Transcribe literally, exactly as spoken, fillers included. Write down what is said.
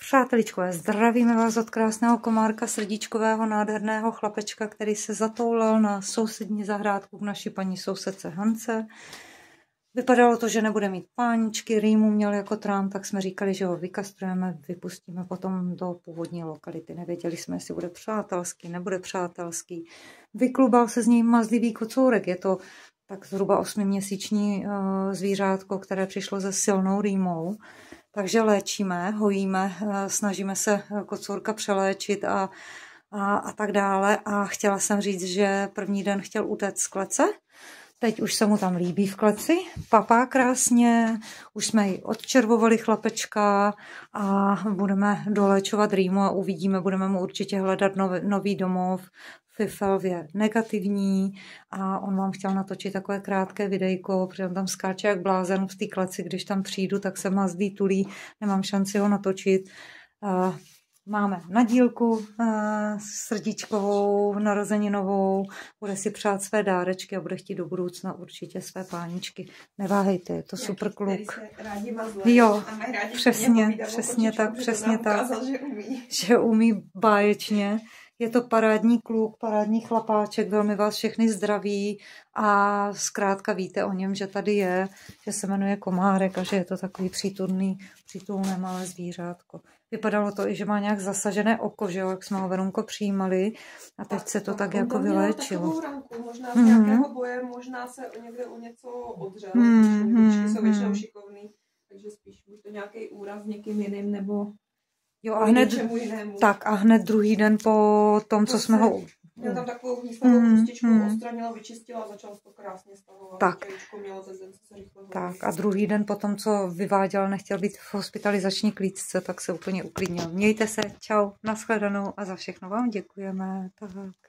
Přáteličkové, zdravíme vás od krásného komárka, srdíčkového, nádherného chlapečka, který se zatoulal na sousední zahrádku k naší paní sousedce Hance. Vypadalo to, že nebude mít páničky, rýmu měl jako trám, tak jsme říkali, že ho vykastrujeme, vypustíme potom do původní lokality. Nevěděli jsme, jestli bude přátelský, nebude přátelský. Vyklubal se z něj mazlivý kocourek, je to tak zhruba osmiměsíční zvířátko, které přišlo se silnou rýmou. Takže léčíme, hojíme, snažíme se kocourka přeléčit a, a, a tak dále. A chtěla jsem říct, že první den chtěl utéct z klece. Teď už se mu tam líbí v kleci, papá krásně, už jsme ji odčervovali chlapečka a budeme doléčovat rýmu a uvidíme, budeme mu určitě hledat nov, nový domov. Fifel je negativní a on vám chtěl natočit takové krátké videjko, protože on tam skáče jak blázen v té kleci, když tam přijdu, tak se mazdí, tulí, nemám šanci ho natočit. Máme nadílku srdíčkovou, narozeninovou, bude si přát své dárečky a bude chtít do budoucna určitě své páničky. Neváhejte, je to super kluk. Jo, přesně, přesně tak, přesně tak, že umí báječně. Je to parádní kluk, parádní chlapáček, velmi vás všechny zdraví a zkrátka víte o něm, že tady je, že se jmenuje Komárek a že je to takový přítulný, přítulné malé zvířátko. Vypadalo to i, že má nějak zasažené oko, že jo, jak jsme ho Verunko přijímali a teď se to tak jako vyléčilo. Ranku, možná z nějakého boje, možná se někde o něco odřel, mm-hmm. jsou většinou šikovný, takže spíš buď to nějaký úraz někým jiným nebo... Jo, a hned, tak a hned druhý den po tom, co jsme ho... Měl tam takovou hnízlavou mm, pustičku, mm. odstranila, vyčistila a začal to krásně stahovat. Tak. tak a druhý den po tom, co vyváděl, nechtěl být v hospitalizační klíčce, tak se úplně uklidnil. Mějte se, čau, nashledanou a za všechno vám děkujeme. Tak.